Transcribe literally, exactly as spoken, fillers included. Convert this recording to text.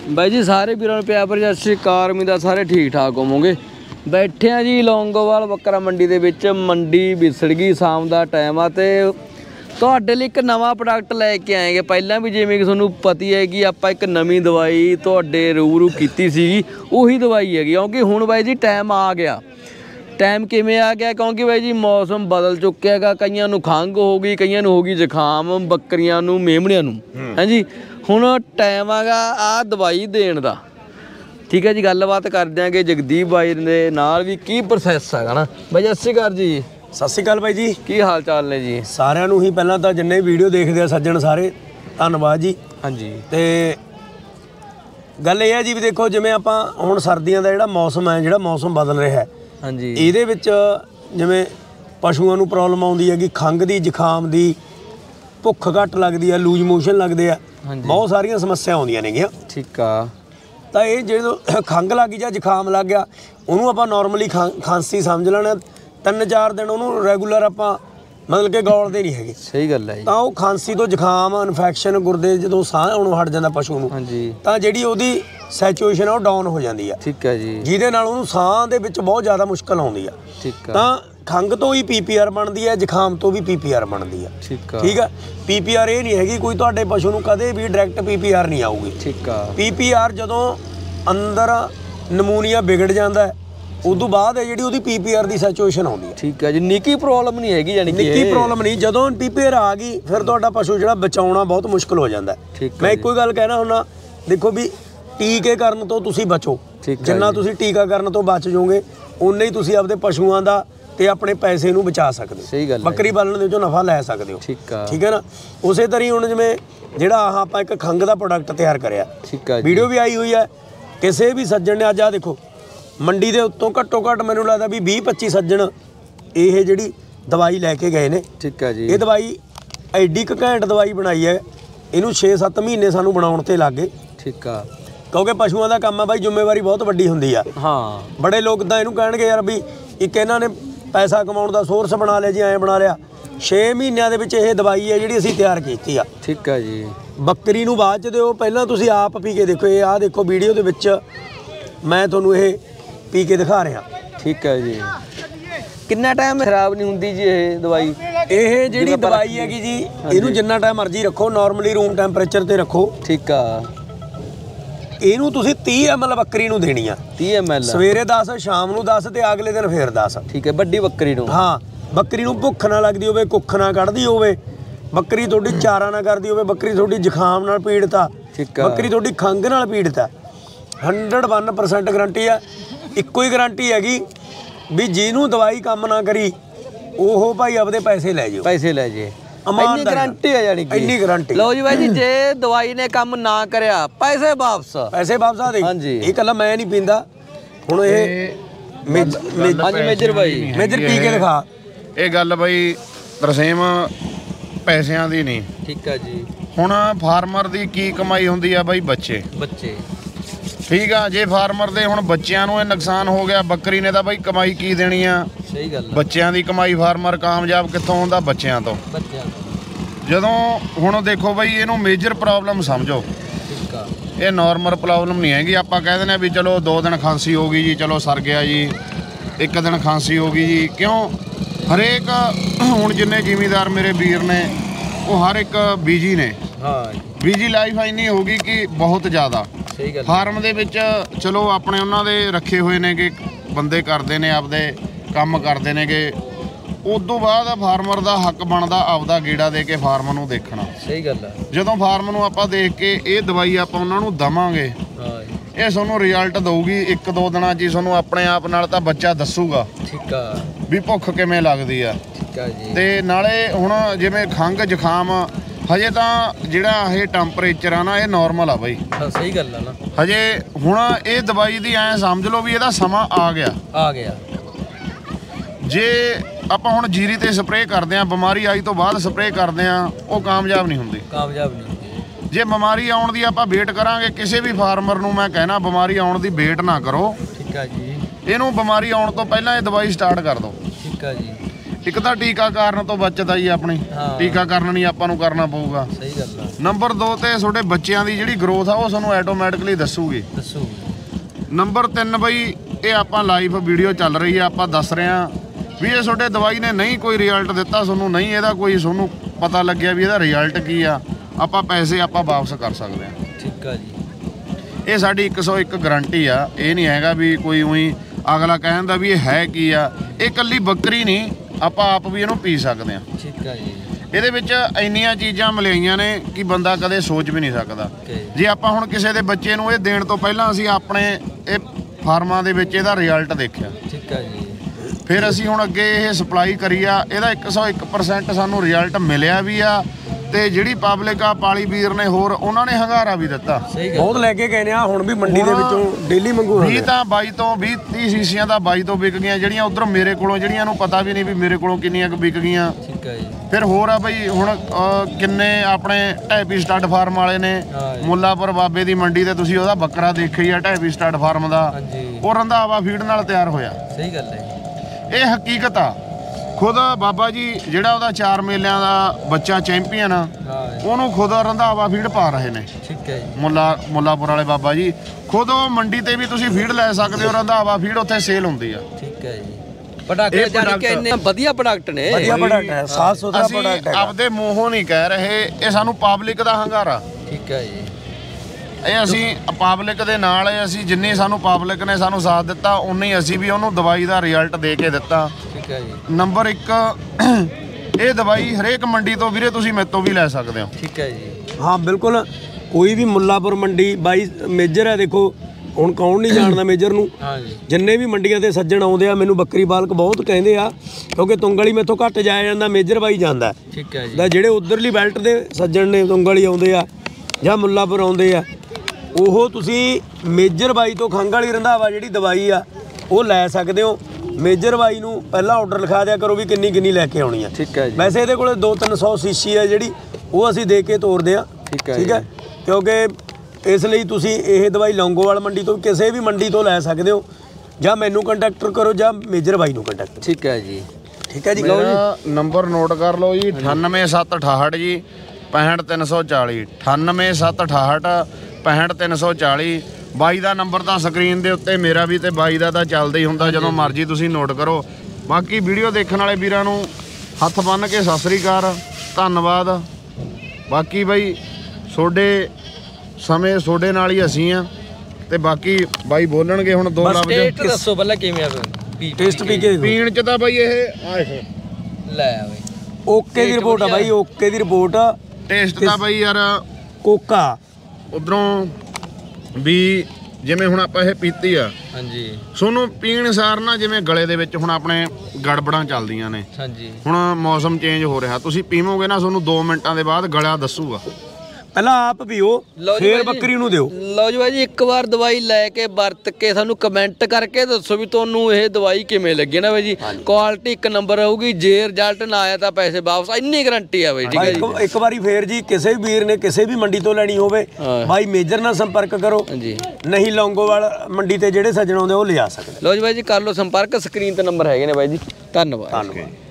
ਬਾਈ ਜੀ ਸਾਰੇ ਵੀਰਾਂ ਨੂੰ ਪਿਆਰ ਭਰੀ ਸਤਿ ਸ਼੍ਰੀ ਅਕਾਲ। ਉਮੀਦ ਆ ਸਾਰੇ ਠੀਕ ਠਾਕ ਹੋਵੋਗੇ। ਬੈਠੇ ਆ ਜੀ ਲੌਂਗੋਵਾਲ ਬੱਕਰਾ ਮੰਡੀ ਦੇ ਵਿੱਚ। ਮੰਡੀ ਵਿਸੜ ਗਈ, ਸ਼ਾਮ ਦਾ ਟਾਈਮ ਆ ਤੇ ਤੁਹਾਡੇ ਲਈ ਇੱਕ ਨਵਾਂ ਪ੍ਰੋਡਕਟ ਲੈ ਕੇ ਆਏਗੇ। ਪਹਿਲਾਂ ਵੀ ਜਿਵੇਂ ਕਿ ਤੁਹਾਨੂੰ ਪਤਾ ਹੈ ਕਿ ਆਪਾਂ ਇੱਕ ਨਵੀਂ ਦਵਾਈ ਤੁਹਾਡੇ ਰੂਬਰੂ ਕੀਤੀ ਸੀਗੀ, ਉਹੀ ਦਵਾਈ ਹੈਗੀ। ਕਿਉਂਕਿ ਹੁਣ ਬਾਈ ਜੀ ਟਾਈਮ ਆ ਗਿਆ। ਟਾਈਮ ਕਿਵੇਂ ਆ ਗਿਆ? ਕਿਉਂਕਿ ਬਾਈ ਜੀ ਮੌਸਮ ਬਦਲ ਚੁੱਕਿਆ ਹੈਗਾ। ਕਈਆਂ ਨੂੰ ਖੰਘ ਹੋ ਗਈ, ਕਈਆਂ ਨੂੰ ਹੋ ਗਈ ਜ਼ੁਕਾਮ, ਬੱਕਰੀਆਂ ਨੂੰ, ਮੇਮਣਿਆਂ ਨੂੰ। ਹਾਂਜੀ, ਹੁਣ ਟਾਈਮ ਆਗਾ ਆਹ ਦਵਾਈ ਦੇਣ ਦਾ। ਠੀਕ ਹੈ ਜੀ, ਗੱਲਬਾਤ ਕਰ ਦਿਆਂਗੇ ਜਗਦੀਪ ਬਾਈ ਦੇ ਨਾਲ ਵੀ ਕੀ ਪ੍ਰੋਸੈਸ ਹੈਗਾ ਨਾ। ਬਾਈ ਸਤਿ ਸ਼੍ਰੀ ਅਕਾਲ ਜੀ। ਸਤਿ ਸ਼੍ਰੀ ਅਕਾਲ ਬਾਈ ਜੀ, ਕੀ ਹਾਲ ਚਾਲ ਨੇ ਜੀ? ਸਾਰਿਆਂ ਨੂੰ ਹੀ ਪਹਿਲਾਂ ਤਾਂ ਜਿੰਨੇ ਵੀਡੀਓ ਦੇਖਦੇ ਆ ਸੱਜਣ ਸਾਰੇ ਧੰਨਵਾਦ ਜੀ। ਹਾਂਜੀ, ਤੇ ਗੱਲ ਇਹ ਹੈ ਜੀ ਵੀ ਦੇਖੋ ਜਿਵੇਂ ਆਪਾਂ ਹੁਣ ਸਰਦੀਆਂ ਦਾ ਜਿਹੜਾ ਮੌਸਮ ਹੈ, ਜਿਹੜਾ ਮੌਸਮ ਬਦਲ ਰਿਹਾ ਹੈ, ਹਾਂਜੀ, ਇਹਦੇ ਵਿੱਚ ਜਿਵੇਂ ਪਸ਼ੂਆਂ ਨੂੰ ਪ੍ਰੋਬਲਮ ਆਉਂਦੀ ਹੈਗੀ, ਖੰਘ ਦੀ, ਜ਼ੁਕਾਮ ਦੀ, ਭੁੱਖ ਘੱਟ ਲੱਗਦੀ ਹੈ, ਲੂਜ ਮੋਸ਼ਨ ਲੱਗਦੇ ਆ, ਬਹੁਤ ਸਾਰੀਆਂ ਸਮੱਸਿਆ ਆਉਂਦੀਆਂ ਨੇਗੀਆਂ। ਠੀਕ ਆ, ਤਾਂ ਇਹ ਜਦੋਂ ਖੰਘ ਲੱਗ ਗਈ ਜਾਂ ਜ਼ੁਕਾਮ ਲੱਗ ਗਿਆ, ਉਹਨੂੰ ਆਪਾਂ ਨੋਰਮਲੀ ਖਾਂ ਖਾਂਸੀ ਸਮਝ ਲੈਣਾ। ਤਿੰਨ ਚਾਰ ਦਿਨ ਉਹਨੂੰ ਰੈਗੂਲਰ ਆਪਾਂ ਮਤਲਬ ਕਿ ਗੌਲਦੇ ਨਹੀਂ ਹੈਗੇ। ਸਹੀ ਗੱਲ ਹੈ। ਤਾਂ ਉਹ ਖਾਂਸੀ ਤੋਂ ਜ਼ੁਕਾਮ, ਇਨਫੈਕਸ਼ਨ, ਗੁਰਦੇ ਜਦੋਂ ਸਾਹ ਆਉਣੋਂ ਹਟ ਜਾਂਦਾ ਪਸ਼ੂ ਨੂੰ, ਹਾਂਜੀ, ਤਾਂ ਜਿਹੜੀ ਉਹਦੀ ਸੈਚੂਏਸ਼ਨ ਆ ਉਹ ਡਾਊਨ ਹੋ ਜਾਂਦੀ ਆ। ਠੀਕ ਹੈ ਜੀ, ਜਿਹਦੇ ਨਾਲ ਉਹਨੂੰ ਸਾਹ ਦੇ ਵਿੱਚ ਬਹੁਤ ਜ਼ਿਆਦਾ ਮੁਸ਼ਕਲ ਆਉਂਦੀ ਆ। ਠੀਕ ਆ, ਤਾਂ ਖੰਘ ਤੋਂ ਹੀ ਪੀ ਪੀ ਆਰ ਬਣਦੀ ਹੈ, ਜ਼ੁਕਾਮ ਤੋਂ ਵੀ ਪੀ ਪੀ ਆਰ ਬਣਦੀ ਆ। ਠੀਕ ਆ, ਠੀਕ ਆ। ਪੀ ਪੀ ਆਰ ਇਹ ਨਹੀਂ ਹੈਗੀ ਕੋਈ ਤੁਹਾਡੇ ਪਸ਼ੂ ਨੂੰ ਕਦੇ ਵੀ ਡਾਇਰੈਕਟ ਪੀ ਪੀ ਆਰ ਨਹੀਂ ਆਊਗੀ। ਠੀਕ ਆ, ਪੀ ਪੀ ਆਰ ਜਦੋਂ ਅੰਦਰ ਨਮੂਨੀਆ ਵਿਗੜ ਜਾਂਦਾ ਉਦੋਂ ਬਾਅਦ ਹੈ ਜਿਹੜੀ ਉਹਦੀ ਪੀ ਪੀ ਆਰ ਦੀ ਸਿਚੁਏਸ਼ਨ ਆਉਂਦੀ ਹੈ। ਠੀਕ ਹੈ ਜੀ, ਨਿੱਕੀ ਪ੍ਰੋਬਲਮ ਨਹੀਂ ਹੈਗੀ, ਯਾਨੀ ਕਿ ਨਿੱਕੀ ਪ੍ਰੋਬਲਮ ਨਹੀਂ। ਜਦੋਂ ਪੀ ਪੀ ਆਰ ਆ ਗਈ ਫਿਰ ਤੁਹਾਡਾ ਪਸ਼ੂ ਜਿਹੜਾ ਬਚਾਉਣਾ ਬਹੁਤ ਮੁਸ਼ਕਲ ਹੋ ਜਾਂਦਾ। ਮੈਂ ਇੱਕੋ ਹੀ ਗੱਲ ਕਹਿਣਾ ਹੁੰਦਾ, ਦੇਖੋ ਵੀ ਟੀਕੇ ਕਰਨ ਤੋਂ ਤੁਸੀਂ ਬਚੋ। ਜਿੰਨਾ ਤੁਸੀਂ ਟੀਕਾ ਕਰਨ ਤੋਂ ਬਚ ਜਾਓਗੇ ਉਨਾ ਹੀ ਤੁਸੀਂ ਆਪਦੇ ਪਸ਼ੂਆਂ ਦਾ ਤੇ ਆਪਣੇ ਪੈਸੇ ਨੂੰ ਬਚਾ ਸਕਦੇ ਹੋ। ਸਹੀ ਗੱਲ, ਬੱਕਰੀ ਪਾਲਣ ਦੇ ਵਿੱਚੋਂ ਨਫਾ ਲੈ ਸਕਦੇ ਹੋ। ਠੀਕ ਆ, ਠੀਕ ਹੈ ਨਾ। ਉਸੇ ਤਰ੍ਹਾਂ ਹੁਣ ਜਿਵੇਂ ਜਿਹੜਾ ਆਹ ਆਪਾਂ ਇੱਕ ਖੰਘ ਦਾ ਪ੍ਰੋਡਕਟ ਤਿਆਰ ਕਰਿਆ, ਠੀਕ ਆ, ਵੀਡੀਓ ਵੀ ਆਈ ਹੋਈ ਹੈ। ਕਿਸੇ ਵੀ ਸੱਜਣ ਨੇ ਅੱਜ ਆਹ ਦੇਖੋ ਮੰਡੀ ਦੇ ਉੱਤੋਂ ਘੱਟੋ ਘੱਟ ਮੈਨੂੰ ਲੱਗਦਾ ਵੀ ਵੀਹ ਪੱਚੀ ਸੱਜਣ ਇਹ ਜਿਹੜੀ ਦਵਾਈ ਲੈ ਕੇ ਗਏ ਨੇ। ਠੀਕ ਹੈ ਜੀ, ਇਹ ਦਵਾਈ ਐਡੀ ਕੁ ਘੈਂਟ ਦਵਾਈ ਬਣਾਈ ਹੈ, ਇਹਨੂੰ ਛੇ ਸੱਤ ਮਹੀਨੇ ਸਾਨੂੰ ਬਣਾਉਣ ਤੇ ਲੱਗ ਗਏ। ਠੀਕ ਆ, ਕਿਉਂਕਿ ਪਸ਼ੂਆਂ ਦਾ ਕੰਮ ਆ ਬਾਈ, ਜ਼ਿੰਮੇਵਾਰੀ ਬਹੁਤ ਵੱਡੀ ਹੁੰਦੀ ਆ। ਹਾਂ, ਬੜੇ ਲੋਕ ਤਾਂ ਇਹਨੂੰ ਕਹਿਣਗੇ ਯਾਰ ਵੀ ਇੱਕ ਇਹਨਾਂ ਨੇ ਪੈਸਾ ਕਮਾਉਣ ਦਾ ਸੋਰਸ ਬਣਾ ਲਿਆ ਜੀ, ਐਂ ਬਣਾ ਲਿਆ। ਛੇ ਮਹੀਨਿਆਂ ਦੇ ਵਿੱਚ ਇਹ ਦਵਾਈ ਹੈ ਜਿਹੜੀ ਅਸੀਂ ਤਿਆਰ ਕੀਤੀ ਆ। ਠੀਕ ਹੈ ਜੀ, ਬੱਕਰੀ ਨੂੰ ਬਾਅਦ 'ਚ ਦਿਓ, ਪਹਿਲਾਂ ਤੁਸੀਂ ਆਪ ਪੀ ਕੇ ਦੇਖੋ। ਇਹ ਆਹ ਦੇਖੋ ਵੀਡੀਓ ਦੇ ਵਿੱਚ ਮੈਂ ਤੁਹਾਨੂੰ ਇਹ ਪੀ ਕੇ ਦਿਖਾ ਰਿਹਾ। ਠੀਕ ਹੈ ਜੀ, ਕਿੰਨਾ ਟਾਈਮ ਖਰਾਬ ਨਹੀਂ ਹੁੰਦੀ ਜੀ ਇਹ ਦਵਾਈ? ਇਹ ਜਿਹੜੀ ਦਵਾਈ ਹੈਗੀ ਜੀ, ਇਹਨੂੰ ਜਿੰਨਾ ਟਾਈਮ ਮਰਜ਼ੀ ਰੱਖੋ, ਨਾਰਮਲੀ ਰੂਮ ਟੈਂਪਰੇਚਰ ਤੇ ਰੱਖੋ। ਠੀਕ ਆ, ਇਹਨੂੰ ਤੁਸੀਂ ਤੀਹ ਐਮ ਐਲ ਬੱਕਰੀ ਨੂੰ ਦੇਣੀ ਆ। ਤੀਹ ਐਮ ਐਲ ਸਵੇਰੇ ਦਸ, ਸ਼ਾਮ ਨੂੰ ਦਸ ਤੇ ਅਗਲੇ ਦਿਨ ਫੇਰ ਦਸ। ਠੀਕ ਹੈ, ਵੱਡੀ ਬੱਕਰੀ ਨੂੰ। ਹਾਂ, ਬੱਕਰੀ ਨੂੰ ਭੁੱਖ ਨਾ ਲੱਗਦੀ ਹੋਵੇ, ਕੁੱਖ ਨਾ ਕੱਢਦੀ ਹੋਵੇ, ਬੱਕਰੀ ਤੁਹਾਡੀ ਚਾਰਾ ਨਾ ਕਰਦੀ ਹੋਵੇ, ਬੱਕਰੀ ਤੁਹਾਡੀ ਜ਼ੁਕਾਮ ਨਾਲ ਪੀੜਤ ਆ, ਬੱਕਰੀ ਤੁਹਾਡੀ ਖੰਘ ਨਾਲ ਪੀੜਤ ਆ, ਹੰਡਰਡ ਵਨ ਪਰਸੈਂਟ ਗਰੰਟੀ ਆ। ਇੱਕੋ ਹੀ ਗਰੰਟੀ ਹੈਗੀ ਵੀ ਜਿਹਨੂੰ ਦਵਾਈ ਕੰਮ ਨਾ ਕਰੀ ਉਹ ਭਾਈ ਆਪਦੇ ਪੈਸੇ ਲੈ ਜਾਓ, ਪੈਸੇ ਲੈ ਜੇ। ਇੰਨੀ ਗਰੰਟੀ ਹੈ, ਯਾਨੀ ਕਿ ਇੰਨੀ ਗਰੰਟੀ। ਲਓ ਜੀ ਬਾਈ ਜੀ, ਜੇ ਦਵਾਈ ਨੇ ਕੰਮ ਨਾ ਕਰਿਆ ਪੈਸੇ ਵਾਪਸ, ਪੈਸੇ ਵਾਪਸ ਆ ਦੇ। ਹਾਂਜੀ, ਇਹ ਕੱਲਾ ਮੈਂ ਨਹੀਂ ਪੀਂਦਾ। ਹੁਣ ਇਹ ਹਾਂਜੀ ਮੇਜਰ ਬਾਈ, ਮੇਜਰ ਪੀ ਕੇ ਦਿਖਾ। ਇਹ ਗੱਲ ਬਾਈ ਤਰਸੇਮ ਪੈਸਿਆਂ ਦੀ ਨਹੀਂ। ਠੀਕ ਹੈ ਜੀ, ਹੁਣ ਫਾਰਮਰ ਦੀ ਕੀ ਕਮਾਈ ਹੁੰਦੀ ਆ ਬਾਈ? ਬੱਚੇ ਬੱਚੇ ਠੀਕ ਆ, ਜੇ ਫਾਰਮਰ ਦੇ ਹੁਣ ਬੱਚਿਆਂ ਨੂੰ ਇਹ ਨੁਕਸਾਨ ਹੋ ਗਿਆ, ਬੱਕਰੀ ਨੇ ਤਾਂ ਬਾਈ ਕਮਾਈ ਕੀ ਦੇਣੀ ਆ? ਸਹੀ ਗੱਲ, ਬੱਚਿਆਂ ਦੀ ਕਮਾਈ ਫਾਰਮਰ ਕਾਮਯਾਬ ਕਿੱਥੋਂ ਹੁੰਦਾ? ਬੱਚਿਆਂ ਤੋਂ। ਜਦੋਂ ਹੁਣ ਦੇਖੋ ਬਾਈ ਇਹਨੂੰ ਮੇਜਰ ਪ੍ਰੋਬਲਮ ਸਮਝੋ। ਠੀਕ ਆ, ਇਹ ਨੋਰਮਲ ਪ੍ਰੋਬਲਮ ਨਹੀਂ ਹੈਗੀ। ਆਪਾਂ ਕਹਿ ਦਿੰਦੇ ਵੀ ਚਲੋ ਦੋ ਦਿਨ ਖਾਂਸੀ ਹੋ ਗਈ ਜੀ, ਚਲੋ ਸਰ ਗਿਆ ਜੀ, ਇੱਕ ਦਿਨ ਖਾਂਸੀ ਹੋ ਗਈ ਜੀ। ਕਿਉਂ? ਹਰੇਕ ਹੁਣ ਜਿੰਨੇ ਜ਼ਿਮੀਂਦਾਰ ਮੇਰੇ ਵੀਰ ਨੇ ਉਹ ਹਰ ਇੱਕ ਬਿਜੀ ਨੇ। ਹਾਂ, ਬਿਜੀ ਲਾਈਫ ਇੰਨੀ ਹੋ ਗਈ ਕਿ ਬਹੁਤ ਜ਼ਿਆਦਾ। ਸਹੀ ਗੱਲ, ਫਾਰਮ ਦੇ ਵਿੱਚ ਚਲੋ ਆਪਣੇ ਉਹਨਾਂ ਦੇ ਰੱਖੇ ਹੋਏ ਨੇ ਕਿ ਬੰਦੇ ਕਰਦੇ ਨੇ, ਆਪਦੇ ਕੰਮ ਕਰਦੇ ਨੇ ਕਿ ਉਦੋਂ ਬਾਅਦ ਫਾਰਮਰ ਦਾ ਹੱਕ ਬਣਦਾ ਆਪਦਾ ਗੇੜਾ ਦੇ ਕੇ ਫਾਰਮ ਨੂੰ ਦੇਖਣਾ। ਸਹੀ ਗੱਲ ਹੈ, ਜਦੋਂ ਫਾਰਮ ਨੂੰ ਆਪਾਂ ਦੇਖ ਕੇ ਇਹ ਦਵਾਈ ਆਪਾਂ ਉਹਨਾਂ ਨੂੰ ਦਵਾਂਗੇ, ਇਹ ਤੁਹਾਨੂੰ ਰਿਜ਼ਲਟ ਦਊਗੀ ਇੱਕ ਦੋ ਦਿਨਾਂ 'ਚ। ਤੁਹਾਨੂੰ ਆਪਣੇ ਆਪ ਨਾਲ ਤਾਂ ਬੱਚਾ ਦੱਸੂਗਾ। ਠੀਕ ਆ, ਵੀ ਭੁੱਖ ਕਿਵੇਂ ਲੱਗਦੀ ਆ। ਠੀਕ ਆ ਜੀ, ਤੇ ਨਾਲੇ ਹੁਣ ਜਿਵੇਂ ਖੰਘ ਜ਼ੁਕਾਮ ਹਜੇ ਤਾਂ ਜਿਹੜਾ ਇਹ ਟੈਂਪਰੇਚਰ ਆ ਨਾ ਇਹ ਨਾਰਮਲ ਆ ਬਾਈ। ਸਹੀ ਗੱਲ ਆ ਨਾ, ਹਜੇ ਹੁਣ ਇਹ ਦਵਾਈ ਦੀ ਐਂ ਸਮਝ ਲਓ ਵੀ ਇਹਦਾ ਸਮਾਂ ਆ ਗਿਆ ਆ ਗਿਆ। ਜੇ ਆਪਾਂ ਹੁਣ ਜੀਰੀ ਤੇ ਸਪਰੇਅ ਕਰਦੇ ਆ, ਬਿਮਾਰੀ ਆਈ ਤੋਂ ਬਾਅਦ ਸਪਰੇਅ ਕਰਦੇ ਆ, ਉਹ ਕਾਮਯਾਬ ਨਹੀਂ ਹੁੰਦੀ। ਕਾਮਯਾਬ ਨਹੀਂ ਹੁੰਦੀ। ਜੇ ਬਿਮਾਰੀ ਆਉਣ ਦੀ ਆਪਾਂ ਵੇਟ ਕਰਾਂਗੇ, ਕਿਸੇ ਵੀ ਫਾਰਮਰ ਨੂੰ ਮੈਂ ਕਹਿਣਾ ਬਿਮਾਰੀ ਆਉਣ ਦੀ ਵੇਟ ਨਾ ਕਰੋ। ਠੀਕ ਆ ਜੀ, ਇਹਨੂੰ ਬਿਮਾਰੀ ਆਉਣ ਤੋਂ ਪਹਿਲਾਂ ਇਹ ਦਵਾਈ ਸਟਾਰਟ ਕਰ ਦਿਓ। ਠੀਕ ਆ ਜੀ, ਇੱਕ ਤਾਂ ਟੀਕਾਕਰਨ ਤੋਂ ਬਚਤ ਆ ਜੀ ਆਪਣੀ, ਟੀਕਾਕਰਨ ਨਹੀਂ ਆਪਾਂ ਨੂੰ ਕਰਨਾ ਪਊਗਾ। ਸਹੀ ਗੱਲ ਆ। ਨੰਬਰ ਦੋ ਤੇ ਤੁਹਾਡੇ ਬੱਚਿਆਂ ਦੀ ਜਿਹੜੀ ਗਰੋਥ ਆ ਉਹ ਤੁਹਾਨੂੰ ਆਟੋਮੈਟਿਕਲੀ ਦੱਸੂਗੀ ਦੱਸੂਗੀ। ਨੰਬਰ ਤਿੰਨ ਬਈ ਇਹ ਆਪਾਂ ਲਾਈਵ ਵੀਡੀਓ ਚੱਲ ਰਹੀ ਆ, ਆਪਾਂ ਦੱਸ ਰਹੇ ਆ ਵੀ ਇਹ ਤੁਹਾਡੇ ਦਵਾਈ ਨੇ ਨਹੀਂ ਕੋਈ ਰਿਜ਼ਲਟ ਦਿੱਤਾ ਤੁਹਾਨੂੰ, ਨਹੀਂ ਇਹਦਾ ਕੋਈ ਤੁਹਾਨੂੰ ਪਤਾ ਲੱਗਿਆ ਵੀ ਇਹਦਾ ਰਿਜ਼ਲਟ ਕੀ ਆ, ਆਪਾਂ ਪੈਸੇ ਆਪਾਂ ਵਾਪਸ ਕਰ ਸਕਦੇ ਆ। ਠੀਕ ਆ ਜੀ। ਇਹ ਸਾਡੀ ਇੱਕ ਸੌ ਇੱਕ ਗਾਰੰਟੀ ਆ, ਇਹ ਨਹੀਂ ਹੈਗਾ ਵੀ ਕੋਈ ਉਹੀ ਅਗਲਾ ਕਹਿੰਦਾ ਵੀ ਇਹ ਹੈ ਕੀ ਆ। ਇਹ ਇਕੱਲੀ ਬੱਕਰੀ ਨਹੀਂ, ਆਪਾਂ ਆਪ ਵੀ ਇਹਨੂੰ ਪੀ ਸਕਦੇ ਆ। ਠੀਕ ਆ ਜੀ। ਇਹਦੇ ਵਿੱਚ ਇੰਨੀਆਂ ਚੀਜ਼ਾਂ ਮਿਲਾਈਆਂ ਨੇ ਕਿ ਬੰਦਾ ਕਦੇ ਸੋਚ ਵੀ ਨਹੀਂ ਸਕਦਾ। ਜੇ ਆਪਾਂ ਹੁਣ ਕਿਸੇ ਦੇ ਬੱਚੇ ਨੂੰ ਇਹ ਦੇਣ ਤੋਂ ਪਹਿਲਾਂ ਅਸੀਂ ਆਪਣੇ ਇਹ ਫਾਰਮਾਂ ਦੇ ਵਿੱਚ ਇਹਦਾ ਰਿਜ਼ਲਟ ਦੇਖਿਆ, ਠੀਕ ਆ ਜੀ, ਫਿਰ ਅਸੀਂ ਹੁਣ ਅੱਗੇ ਇਹ ਸਪਲਾਈ ਕਰੀ ਆ, ਇਹਦਾ ਇੱਕ ਸੌ ਇੱਕ ਪਰਸੈਂਟ ਸਾਨੂੰ ਰਿਜ਼ਲਟ ਮਿਲਿਆ ਵੀ ਆ। ਤੇ ਜਿਹੜੀ ਪਬਲਿਕ ਆ ਪਾਲੀ ਵੀਰ ਨੇ ਹੋਰ ਉਹਨਾਂ ਨੇ ਹੰਗਾਰਾ ਵੀ ਦਿੱਤਾ, ਬਹੁਤ ਲੈ ਕੇ ਗਏ ਨੇ। ਆ ਹੁਣ ਵੀ ਮੰਡੀ ਦੇ ਵਿੱਚੋਂ ਡੇਲੀ ਮੰਗੂ ਵੀਹ ਤਾਂ ਬਾਈ ਤੋਂ ਵੀਹ ਤੀਹ ਸੀਸੀਆਂ ਦਾ ਬਾਈ ਤੋਂ ਵਿਕ ਗਈਆਂ, ਜਿਹੜੀਆਂ ਉਧਰ ਮੇਰੇ ਕੋਲੋਂ ਜਿਹੜੀਆਂ ਨੂੰ ਪਤਾ ਵੀ ਨਹੀਂ ਵੀ ਮੇਰੇ ਕੋਲੋਂ ਕਿੰਨੀਆਂ ਕੁ ਵਿਕ ਗਈਆਂ। ਠੀਕ ਹੈ ਜੀ। ਫਿਰ ਹੋਰ ਆ ਬਈ ਹੁਣ ਅਹ, ਕਿੰਨੇ ਆਪਣੇ ਢੈਪੀ ਸਟੱਡ ਫਾਰਮ ਵਾਲੇ ਨੇ ਮੁੱਲਾਪੁਰ ਬਾਬੇ ਦੀ ਮੰਡੀ ਤੇ ਤੁਸੀਂ ਉਹਦਾ ਬੱਕਰਾ ਦੇਖਿਆ ਹੀ ਆ ਢੈਪੀ ਸਟੱਡ ਫਾਰਮ ਦਾ, ਉਹ ਰੰਧਾਵਾ ਫੀਡ ਨਾਲ ਤਿਆਰ ਹੋਇਆ। ਸਹੀ ਗੱਲ ਹੈ, ਇਹ ਹਕੀਕਤ ਆ। ਖੁਦ ਬਾਬਾ ਜੀ ਜਿਹੜਾ ਉਹਦਾ ਚਾਰ ਮੇਲਿਆਂ ਦਾ ਬੱਚਾ ਚੈਂਪੀਅਨ ਆ, ਉਹਨੂੰ ਖੁਦ ਰੰਧਾਵਾ ਫੀਡ ਪਾ ਰਹੇ ਨੇ। ਠੀਕ ਹੈ ਜੀ। ਮੁੱਲਾ ਮੁੱਲਾਪੁਰ ਵਾਲੇ ਬਾਬਾ ਜੀ ਖੁਦ ਉਹ ਮੰਡੀ ਤੇ ਵੀ ਤੁਸੀਂ ਫੀਡ ਲੈ ਸਕਦੇ ਹੋ, ਰੰਧਾਵਾ ਫੀਡ ਉੱਥੇ ਸੇਲ ਹੁੰਦੀ ਆ। ਠੀਕ ਹੈ ਜੀ। ਪ੍ਰੋਡਕਟ ਜਾਨੀ ਕਿ ਇੰਨੇ ਵਧੀਆ ਪ੍ਰੋਡਕਟ ਨੇ, ਵਧੀਆ ਪ੍ਰੋਡਕਟ ਹੈ, ਸਾਫ਼ ਸੁਥਰਾ ਪ੍ਰੋਡਕਟ ਹੈ। ਆਪਦੇ ਮੂੰਹੋਂ ਨਹੀਂ ਕਹਿ ਰਹੇ, ਇਹ ਸਾਨੂੰ ਪਬਲਿਕ ਦਾ ਹੰਗਾਰਾ। ਠੀਕ ਹੈ ਜੀ। ਇਹ ਅਸੀਂ ਪਬਲਿਕ ਦੇ ਨਾਲ ਹੈ, ਅਸੀਂ ਜਿੰਨੀ ਸਾਨੂੰ ਪਬਲਿਕ ਨੇ ਸਾਨੂੰ ਸਾਥ ਦਿੱਤਾ ਉਨੀ ਅਸੀਂ ਵੀ ਉਹਨੂੰ ਦਵਾਈ ਦਾ ਰਿਜ਼ਲਟ ਦੇ ਕੇ ਦਿੱਤਾ। ਠੀਕ ਹੈ ਜੀ। ਨੰਬਰ ਇੱਕ ਇਹ ਦਵਾਈ ਹਰੇਕ ਮੰਡੀ ਤੋਂ ਵੀਰੇ ਤੁਸੀਂ ਮੇਰੇ ਤੋਂ ਵੀ ਲੈ ਸਕਦੇ ਹੋ। ਠੀਕ ਹੈ ਜੀ। ਹਾਂ ਬਿਲਕੁਲ, ਕੋਈ ਵੀ ਮੁੱਲਾਪੁਰ ਮੰਡੀ ਬਾਈ ਮੇਜਰ ਹੈ, ਦੇਖੋ ਹੁਣ ਕੌਣ ਨਹੀਂ ਜਾਣਦਾ ਮੇਜਰ ਨੂੰ। ਹਾਂ ਜੀ। ਜਿੰਨੇ ਵੀ ਮੰਡੀਆਂ ਤੇ ਸੱਜਣ ਆਉਂਦੇ ਆ ਮੈਨੂੰ ਬੱਕਰੀ ਬਾਲਕ ਬਹੁਤ ਕਹਿੰਦੇ ਆ, ਕਿਉਂਕਿ ਤੁੰਗਲੀ ਮੈਥੋਂ ਘੱਟ ਜਾਇਆ ਜਾਂਦਾ, ਮੇਜਰ ਬਾਈ ਜਾਂਦਾ। ਠੀਕ ਹੈ ਜੀ। ਦਾ ਜਿਹੜੇ ਉਧਰਲੀ ਬੈਲਟ ਦੇ ਸੱਜਣ ਨੇ ਤੁੰਗਲੀ ਆਉਂਦੇ ਆ ਜਾਂ ਮੁੱਲਾਪੁਰ ਆਉਂਦੇ ਆ, ਉਹ ਤੁਸੀਂ ਮੇਜਰ ਬਾਈ ਤੋਂ ਖੰਘ ਵਾਲੀ ਰੰਧਾਵਾ ਜਿਹੜੀ ਦਵਾਈ ਆ ਉਹ ਲੈ ਸਕਦੇ ਹੋ। ਮੇਜਰ ਬਾਈ ਨੂੰ ਪਹਿਲਾਂ ਆਰਡਰ ਲਿਖਾ ਦਿਆ ਕਰੋ ਵੀ ਕਿੰਨੀ ਕਿੰਨੀ ਲੈ ਕੇ ਆਉਣੀ ਆ। ਠੀਕ ਹੈ ਜੀ। ਵੈਸੇ ਇਹਦੇ ਕੋਲੇ ਦੋ ਤਿੰਨ ਸੌ ਸੀਸੀ ਆ ਜਿਹੜੀ ਉਹ ਅਸੀਂ ਦੇ ਕੇ ਤੋਰਦੇ ਆ। ਠੀਕ ਹੈ ਠੀਕ ਹੈ, ਕਿਉਂਕਿ ਇਸ ਲਈ ਤੁਸੀਂ ਇਹ ਦਵਾਈ ਲੌਂਗੋਵਾਲ ਮੰਡੀ ਤੋਂ ਕਿਸੇ ਵੀ ਮੰਡੀ ਤੋਂ ਲੈ ਸਕਦੇ ਹੋ, ਜਾਂ ਮੈਨੂੰ ਕੰਟੈਕਟ ਕਰੋ ਜਾਂ ਮੇਜਰ ਬਾਈ ਨੂੰ ਕੰਟੈਕਟ। ਠੀਕ ਹੈ ਜੀ। ਠੀਕ ਹੈ ਜੀ। ਮੇਰਾ ਨੰਬਰ ਨੋਟ ਕਰ ਲਓ ਜੀ, ਅਠਾਨਵੇਂ ਸੱਤ ਅਠਾਹਠ ਜੀ ਪੈਂਹਠ ਤਿੰਨ ਸੌ ਚਾਲੀ, ਅਠਾਨਵੇਂ ਸੱਤ ਅਠਾਹਠ ਪੈਂਹਠ ਤਿੰਨ ਸੌ ਚਾਲੀ। ਬਾਈ ਦਾ ਨੰਬਰ ਤਾਂ ਸਕਰੀਨ ਦੇ ਉੱਤੇ ਮੇਰਾ ਵੀ ਤੇ ਬਾਈ ਦਾ ਤਾਂ ਚੱਲਦਾ ਹੀ ਹੁੰਦਾ, ਜਦੋਂ ਮਰਜ਼ੀ ਤੁਸੀਂ ਨੋਟ ਕਰੋ। ਬਾਕੀ ਵੀਡੀਓ ਦੇਖਣ ਵਾਲੇ ਵੀਰਾਂ ਨੂੰ ਹੱਥ ਬੰਨ੍ਹ ਕੇ ਸਤਿ ਸ੍ਰੀ ਅਕਾਲ, ਧੰਨਵਾਦ। ਬਾਕੀ ਬਾਈ ਤੁਹਾਡੇ ਸਮੇਂ ਤੁਹਾਡੇ ਨਾਲ ਹੀ ਅਸੀਂ ਆ, ਤੇ ਬਾਕੀ ਬਾਈ ਬੋਲਣਗੇ ਹੁਣ ਦੋ ਲਫ਼ਜ਼। ਟੇਸਟ ਦੱਸੋ ਪਹਿਲਾਂ ਕਿਵੇਂ ਆ? ਟੇਸਟ ਪੀ ਕੇ ਪੀਣ ਚ ਤਾਂ ਬਾਈ ਇਹ ਆਏ ਲੈ ਆ ਬਈ, ਓਕੇ ਦੀ ਰਿਪੋਰਟ ਆ ਬਾਈ, ਓਕੇ ਦੀ ਰਿਪੋਰਟ ਆ। ਟੇਸਟ ਤਾਂ ਬਾਈ ਯਾਰ ਕੋਕਾ ਉਧਰੋਂ ਵੀ ਜਿਵੇਂ ਹੁਣ ਆਪਾਂ ਇਹ ਪੀਤੀ ਆ। ਹਾਂਜੀ। ਸੋਨੂੰ ਪੀਣ ਸਾਰ ਨਾ ਜਿਵੇਂ ਗਲੇ ਦੇ ਵਿੱਚ ਹੁਣ ਆਪਣੇ ਗੜਬੜਾਂ ਚੱਲਦੀਆਂ ਨੇ। ਹਾਂਜੀ। ਹੁਣ ਮੌਸਮ ਚੇਂਜ ਹੋ ਰਿਹਾ, ਤੁਸੀਂ ਪੀਵੋਗੇ ਨਾ ਤੁਹਾਨੂੰ ਦੋ ਮਿੰਟਾਂ ਦੇ ਬਾਅਦ ਗਲਾ ਦੱਸੂਗਾ। ਪਹਿਲਾਂ ਆਪ ਪੀਓ ਫੇਰ ਬੱਕਰੀ ਨੂੰ ਦਿਓ। ਲਓ ਜੀ ਬਾਈ ਜੀ, ਇੱਕ ਵਾਰ ਦਵਾਈ ਲੈ ਕੇ ਵਰਤ ਕੇ ਸਾਨੂੰ ਕਮੈਂਟ ਕਰਕੇ ਦੱਸੋ ਵੀ ਤੁਹਾਨੂੰ ਇਹ ਦਵਾਈ ਕਿਵੇਂ ਲੱਗੀ ਨਾ ਬਾਈ ਜੀ। ਕੁਆਲਿਟੀ ਇੱਕ ਨੰਬਰ ਰਹੂਗੀ, ਜੇ ਰਿਜ਼ਲਟ ਨਾ ਆਇਆ ਤਾਂ ਪੈਸੇ ਵਾਪਸ, ਇੰਨੀ ਗਾਰੰਟੀ ਆ ਬਾਈ। ਠੀਕ ਹੈ ਜੀ। ਇੱਕ ਵਾਰੀ ਫੇਰ ਜੀ ਕਿਸੇ ਵੀ ਵੀਰ ਨੇ ਕਿਸੇ ਵੀ ਮੰਡੀ ਤੋਂ ਲੈਣੀ ਹੋਵੇ ਬਾਈ ਮੇਜਰ ਨਾਲ ਸੰਪਰਕ ਕਰੋ। ਹਾਂਜੀ। ਨਹੀਂ ਲੌਂਗੋਵਾਲ ਮੰਡੀ ਤੇ ਜਿਹੜੇ ਸੱਜਣ ਆਉਂਦੇ ਉਹ ਲਿਆ ਸਕਦੇ। ਲਓ ਜੀ ਬਾਈ ਜੀ, ਕਰ ਲਓ ਸੰਪਰਕ, ਸਕਰੀਨ ਤੇ ਨੰਬਰ ਹੈਗੇ ਨੇ ਬਾਈ ਜੀ। ਧੰਨਵਾਦ। ਧੰਨਵਾਦ।